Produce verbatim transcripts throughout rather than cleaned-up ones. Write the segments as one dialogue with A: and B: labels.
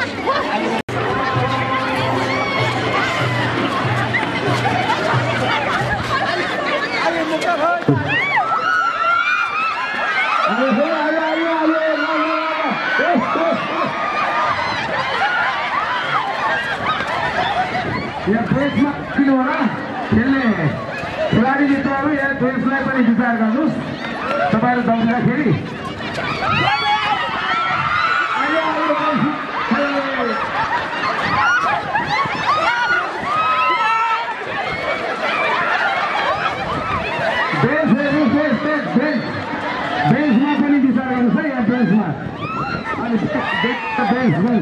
A: यहाँ ड्रेसमा किन होला खेल्ने खेलाडी मित्रहरू यहाँ ड्रेसलाई पनि विचार गर्नुहोस् तपाईँहरू दौडिँदाखेरि बेन्चमा पनि विचार गर्नुहोस् है यहाँ बेन्चमा अनि बेन्च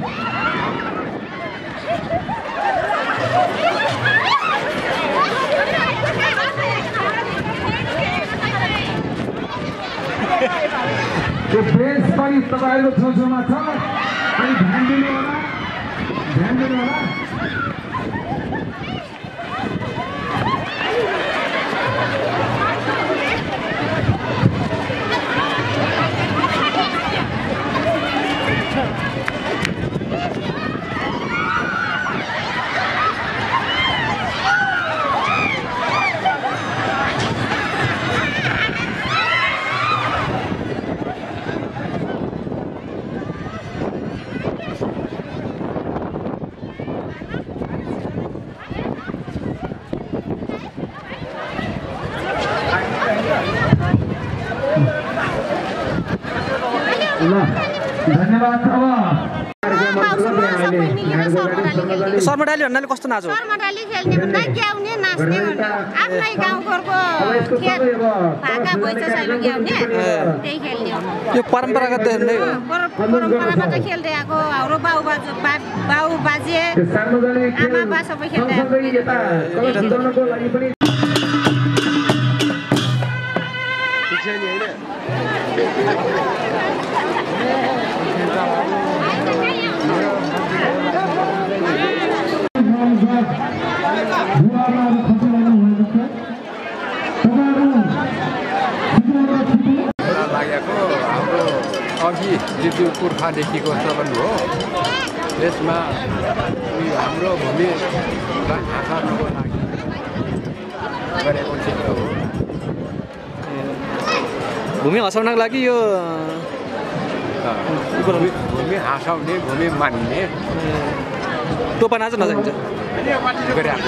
A: त्यो बेन्च पनि तपाईँहरूको छेउछेउमा छ अनि ध्यान दिनु होला ध्यान दिनु होला धन्यवाद।
B: सरमडाली भन्नाले कस्तो नाच हो?
C: सरमडाली खेल्ने भन्दा ग्याउने नाच्ने भन्दा आफ्नै गाउँघरको खेल भाका भइसक्यो ग्याउने त्यही खेल्ने हो।
B: यो परम्परागत नै हो।
C: परम्पराबाट खेल्दै आएको हाम्रो बाउ बाजु बाउ बाजे आमा बा सबै खेल्दै आएको।
D: लागेको हाम्रो अघि जुन पुर्खादेखिको चलन हो यसमा हाम्रो भूमिलाई आँखार्नको लागि गरेको चित्र हो।
B: भूमि हँसाउनको लागि यो
D: भूमि हाँसाउने भूमि मान्ने
B: टोपा नाच नजान्छ
D: गरेको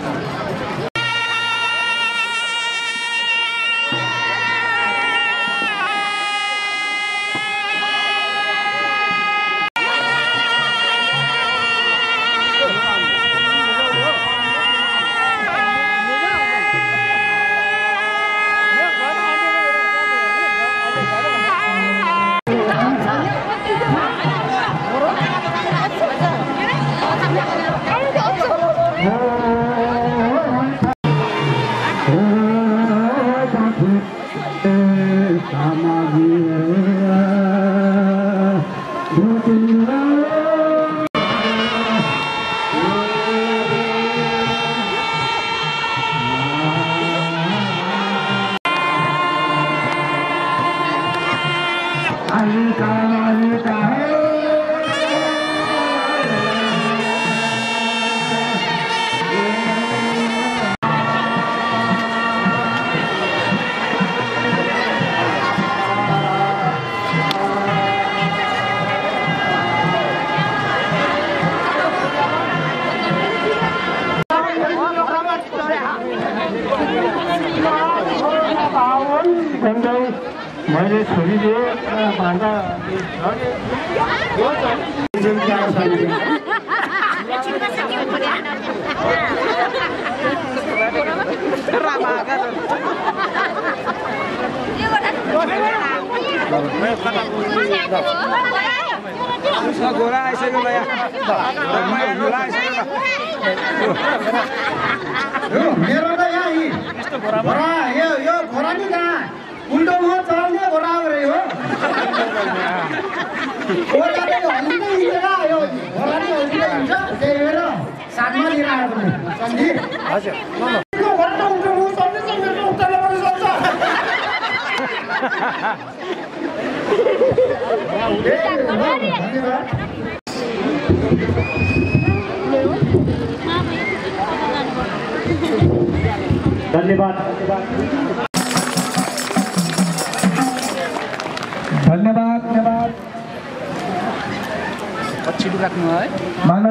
A: मैले छोडिदिएँ भान्डा
B: गोरा आइसक्यो ल
A: मेरो त यहाँ यो यो घोडा नि कहाँ उल्टो हो चलाउने घोडा रे हो घोडा त हल्लिँदै हिँडेर यो घोडा नि हल्लिँदै हिँड्छ त्यही भएर साथमा लिएर आएको नि सम्झि हजुर यो घोडा त उल्टो हो सम्झि चाहिँ मेरो उत्तरले पनि सक्छ धन्यवाद। धन्यवाद धन्यवाद धन्यवाद
B: छिटो राख्नु है
A: मानव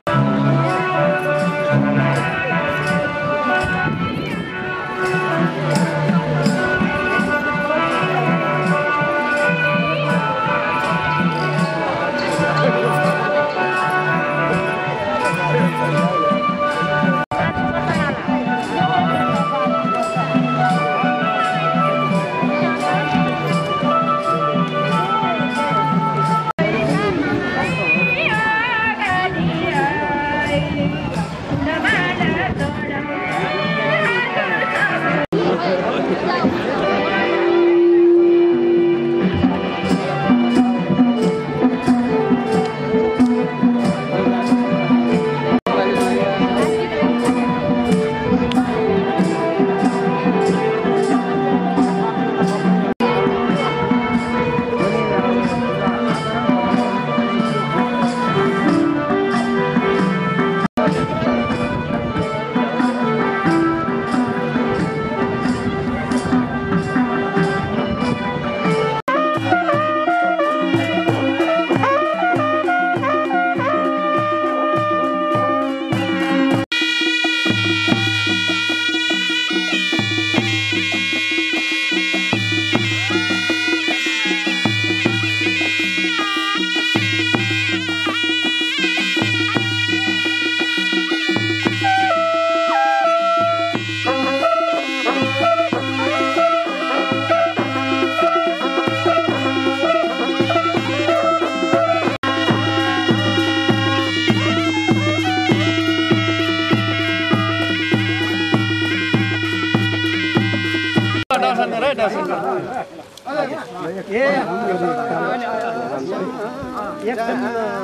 A: एकदम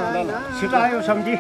A: छिटो आयो सम्झी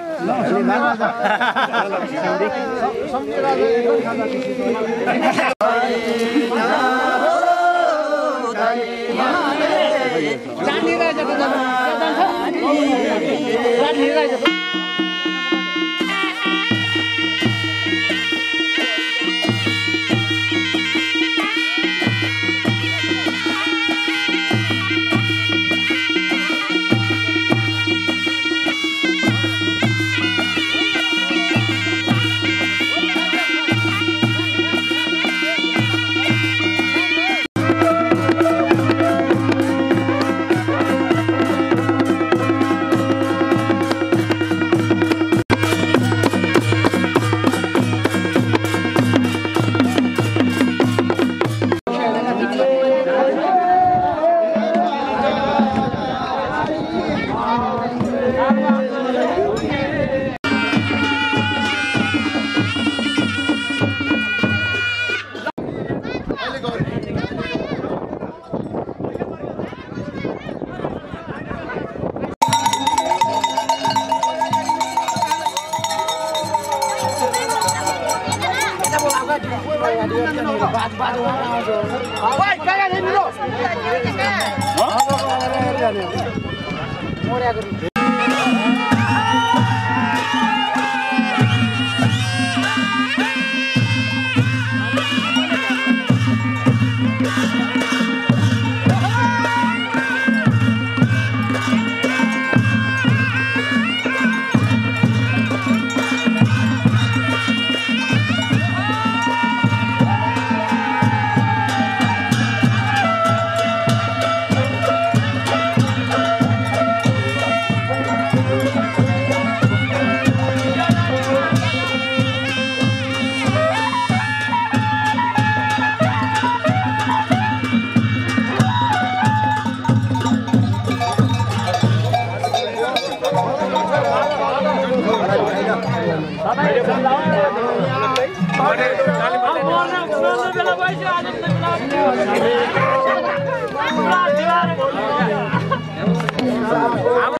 E: अब